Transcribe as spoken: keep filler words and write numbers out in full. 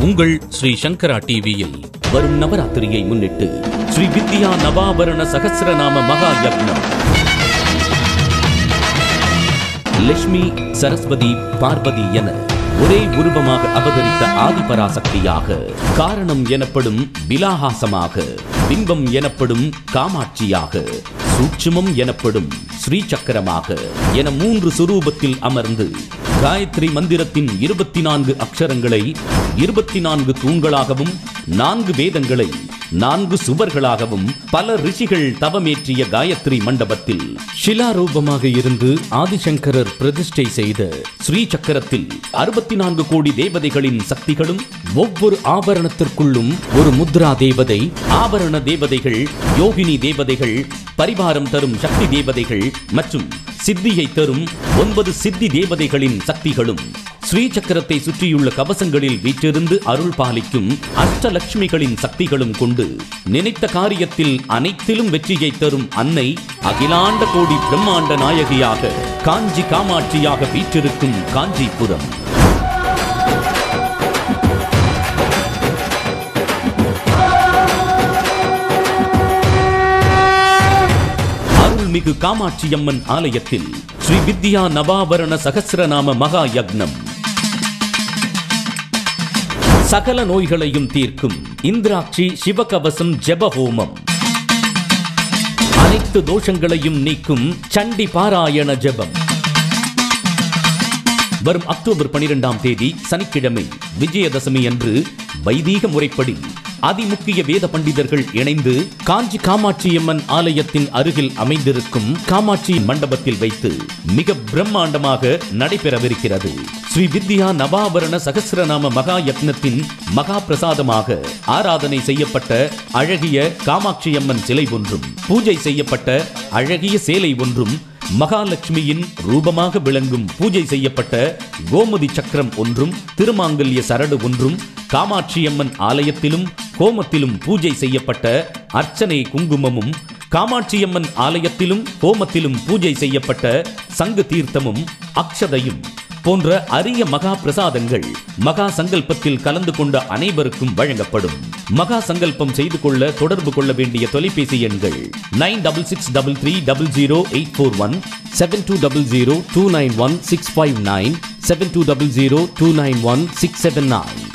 உங்கள் ஸ்ரீ சங்கரா டிவியில் வரும் நவராத்திரியை முன்னிட்டு ஸ்ரீ வித்யா நவாபரண சகஸ்ரநாம மகா யக்ஞம். லட்சுமி, சரஸ்வதி, பார்வதி என ஒரே உருவமாக அவதரித்த ஆதிபராசக்தியாக, காரணம் எனப்படும் விலாகாசமாக, பிம்பம் எனப்படும் காமாட்சியாக, சூட்சுமம் எனப்படும் ஸ்ரீ சக்கரமாக என மூன்று சுரூபத்தில் அமர்ந்து காயத்ரி மந்திரத்தின் இருபத்தி நான்கு அக்ஷரங்களை இருபத்தி நான்கு தூண்களாகவும், நான்கு வேதங்களை நான்கு சுவர்களாகவும் பல ரிஷிகள் தவமேற்றிய காயத்ரி மண்டபத்தில் ஷிலாரூபமாக இருந்து ஆதிசங்கரர் பிரதிஷ்டை செய்த ஸ்ரீ சக்கரத்தில் அறுபத்தி நான்கு கோடி தேவதைகளின் சக்திகளும், ஒவ்வொரு ஆபரணத்திற்குள்ளும் ஒரு முத்ரா தேவதை, ஆபரண தேவதைகள், யோகினி தேவதைகள், பரிவாரம் தரும் சக்தி தேவதைகள் மற்றும் சித்தியை தரும் ஒன்பது சித்தி தேவதைகளின் சக்திகளும், ஸ்ரீ சக்கரத்தை சுற்றியுள்ள கவசங்களில் வீற்றிருந்து அருள் பாலிக்கும் அஷ்டலட்சுமிகளின் சக்திகளும் கொண்டு நினைத்த காரியத்தில் அனைத்திலும் வெற்றியை தரும் அன்னை, அகிலாண்ட கோடி பிரம்மாண்ட நாயகியாக, காஞ்சி காமாட்சியாக வீற்றிருக்கும் காஞ்சிபுரம். அருள்மிகு காமாட்சியம்மன் ஆலயத்தில் ஸ்ரீ வித்யா நவாபரண சகஸ்ரநாம மகா யக்ஞம். சகல நோய்களையும் தீர்க்கும் இந்திராட்சி சிவகவசம் ஜெப ஹோமம். அனைத்து தோஷங்களையும் நீக்கும் சண்டி பாராயண ஜெபம். வரும் அக்டோபர் பனிரெண்டாம் தேதி சனிக்கிழமை விஜயதசமி அன்று வைதீக முறைப்படி அதிமுக்கிய வேத பண்டிதர்கள் இணைந்து காஞ்சி காமாட்சியம்மன் ஆலயத்தின் அருகில் அமைந்திருக்கும் காமாட்சி மண்டபத்தில் வைத்து மிக பிரம்மாண்டமாக நடைபெறவிருக்கிறது. ஸ்ரீ வித்யா நவாபரண சகஸ்ரநாம மகா யக்ஞத்தின் மகா பிரசாதமாக ஆராதனை செய்யப்பட்ட அழகிய காமாட்சியம்மன் சிலை ஒன்றும், பூஜை செய்யப்பட்ட அழகிய சேலை ஒன்றும், மகாலட்சுமியின் ரூபமாக விளங்கும் பூஜை செய்யப்பட்ட கோமதி சக்கரம் ஒன்றும், திருமாங்கல்ய சரடு ஒன்றும், காமாட்சியம்மன் ஆலயத்திலும் ஹோமத்திலும் பூஜை செய்யப்பட்ட அர்ச்சனை குங்குமமும், காமாட்சியம்மன் ஆலயத்திலும் ஹோமத்திலும் பூஜை செய்யப்பட்ட சங்கு தீர்த்தமும், அக்ஷதையும் போன்ற அரிய மகா பிரசாதங்கள் மகா சங்கல்பத்தில் கலந்து கொண்ட அனைவருக்கும் வழங்கப்படும். மகா சங்கல்பம் செய்து கொள்ள தொடர்பு கொள்ள வேண்டிய தொலைபேசி எண்கள் nine double six double three double zero eight four one, seven two double zero two nine one six five nine, seven two double zero two nine one six seven nine.